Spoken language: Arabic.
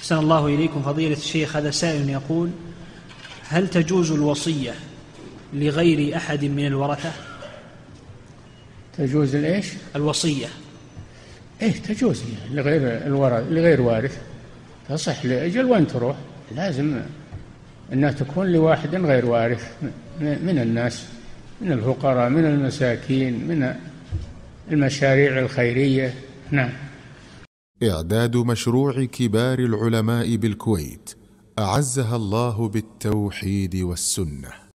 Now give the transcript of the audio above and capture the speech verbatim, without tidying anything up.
أحسن الله إليكم فضيلة الشيخ. هذا سائل يقول: هل تجوز الوصية لغير أحد من الورثة؟ تجوز الإيش؟ الوصية. إيه تجوز لغير الورث، لغير وارث تصح لأجل وين تروح، لازم أنها تكون لواحد غير وارث من الناس، من الفقراء، من المساكين، من المشاريع الخيرية. نعم. إعداد مشروع كبار العلماء بالكويت أعزها الله بالتوحيد والسنة.